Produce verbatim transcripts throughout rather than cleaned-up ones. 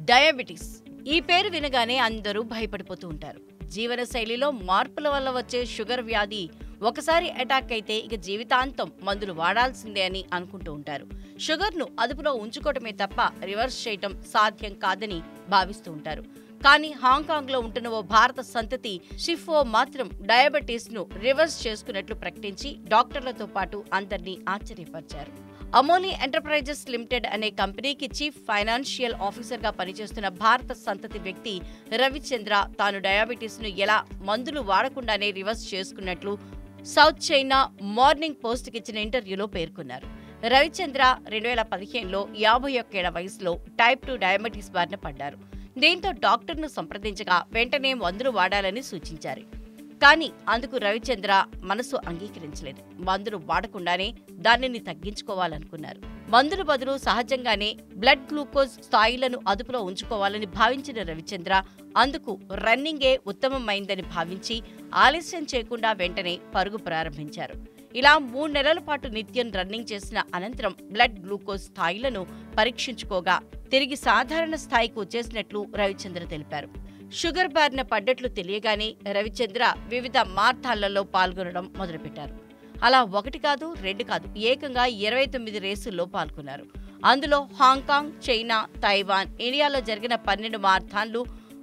Diabetes ఈ పేరు వినగానే అందరూ భయపడిపోతూ ఉంటారు. జీవనశైలిలో మార్పుల వల్ల వచ్చే షుగర్ వ్యాధి ఒకసారి అటాక్ అయితే ఇక జీవితాంతం మందులు వాడాల్సిందే అని అనుకుంటూ ఉంటారు. షుగర్ను అదుపులో ఉంచుకోవటమే తప్ప రివర్స్ చేయటం సాధ్యం కాదని భావిస్తూ ఉంటారు. కానీ హాంకాంగ్ లో ఉంటున్న ఓ భారత సంతతి షిఫో మాత్రం డయాబెటీస్ ను రివర్స్ చేసుకున్నట్లు ప్రకటించి డాక్టర్లతో పాటు అందరినీ ఆశ్చర్యపరిచారు. అమోని ఎంటర్ప్రైజెస్ లిమిటెడ్ అనే కంపెనీకి చీఫ్ ఫైనాన్షియల్ ఆఫీసర్ గా పనిచేస్తున్న భారత సంతతి వ్యక్తి రవిచంద్ర తాను డయాబెటీస్ ను ఎలా మందులు వాడకుండానే రివర్స్ చేసుకున్నట్లు సౌత్ చైనా మార్నింగ్ పోస్ట్ కి ఇచ్చిన ఇంటర్వ్యూలో పేర్కొన్నారు. రవిచంద్ర రెండు వేల పదిహేనులో యాభై ఒక్కేళ్ల వయసులో టైప్ టూ డయాబెటీస్ బారిన పడ్డారు. దీంతో డాక్టర్ను సంప్రదించగా వెంటనే మందులు వాడాలని సూచించారు. కానీ అందుకు రవిచంద్ర మనసు అంగీకరించలేదు. మందులు వాడకుండానే దానిని తగ్గించుకోవాలనుకున్నారు. మందుల బదులు సహజంగానే బ్లడ్ గ్లూకోజ్ స్థాయిలను అదుపులో ఉంచుకోవాలని భావించిన రవిచంద్ర అందుకు రన్నింగే ఉత్తమమైందని భావించి ఆలస్యం చేయకుండా వెంటనే పరుగు ప్రారంభించారు. ఇలా మూడు నెలల పాటు నిత్యం రన్నింగ్ చేసిన అనంతరం బ్లడ్ గ్లూకోజ్ స్థాయిలను పరీక్షించుకోగా తిరిగి సాధారణ స్థాయికి వచ్చేసినట్లు రవిచంద్ర తెలిపారు. షుగర్ బారిన పడ్డట్లు తెలియగానే రవిచంద్ర వివిధ మార్థాలలో పాల్గొనడం మొదలుపెట్టారు. అలా ఒకటి కాదు రెండు కాదు ఏకంగా ఇరవై తొమ్మిది రేసుల్లో పాల్గొన్నారు. అందులో హాంకాంగ్, చైనా, తైవాన్, ఇండియాలో జరిగిన పన్నెండు మార్థాన్లు,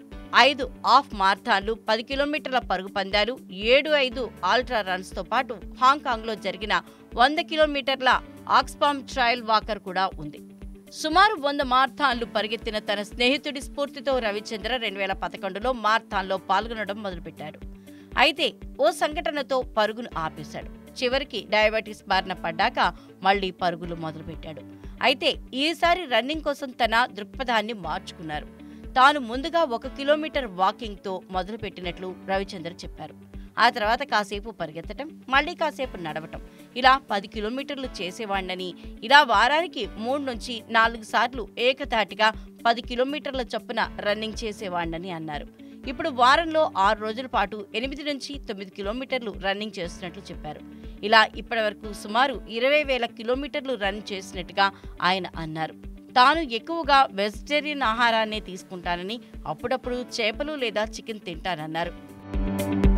ఐదు హాఫ్ మార్థాన్లు, పది కిలోమీటర్ల పరుగు పందాలు, ఏడు ఐదు ఆల్ట్రా రన్స్ తో పాటు హాంకాంగ్ లో జరిగిన వంద కిలోమీటర్ల ఆక్స్ఫామ్ ట్రయల్ వాకర్ కూడా ఉంది. సుమారు వంద మార్థాన్లు పరిగెత్తిన తన స్నేహితుడి స్ఫూర్తితో రవిచంద్ర రెండు వేల పదకొండులో మార్థాన్లో పాల్గొనడం మొదలుపెట్టాడు. అయితే ఓ సంఘటనతో పరుగును ఆపేశాడు. చివరికి డయాబెటీస్ బారిన పడ్డాక మళ్లీ పరుగులు మొదలుపెట్టాడు. అయితే ఈసారి రన్నింగ్ కోసం తన దృక్పథాన్ని మార్చుకున్నారు. తాను ముందుగా ఒక కిలోమీటర్ వాకింగ్ తో మొదలుపెట్టినట్లు రవిచంద్ర చెప్పారు. ఆ తర్వాత కాసేపు పరిగెత్తటం, మళ్లీ కాసేపు నడవటం, ఇలా పది కిలోమీటర్లు చేసేవాణ్ణని, ఇలా వారానికి మూడు నుంచి నాలుగు సార్లు ఏకతాటిగా పది కిలోమీటర్ల చొప్పున రన్నింగ్ చేసేవాణ్ణని అన్నారు. ఇప్పుడు వారంలో ఆరు రోజుల పాటు ఎనిమిది నుంచి తొమ్మిది కిలోమీటర్లు రన్నింగ్ చేస్తున్నట్లు చెప్పారు. ఇలా ఇప్పటి వరకు సుమారు ఇరవై వేల కిలోమీటర్లు రన్ చేసినట్టుగా ఆయన అన్నారు. తాను ఎక్కువగా వెజిటేరియన్ ఆహారాన్నే తీసుకుంటానని, అప్పుడప్పుడు చేపలు లేదా చికెన్ తింటానన్నారు.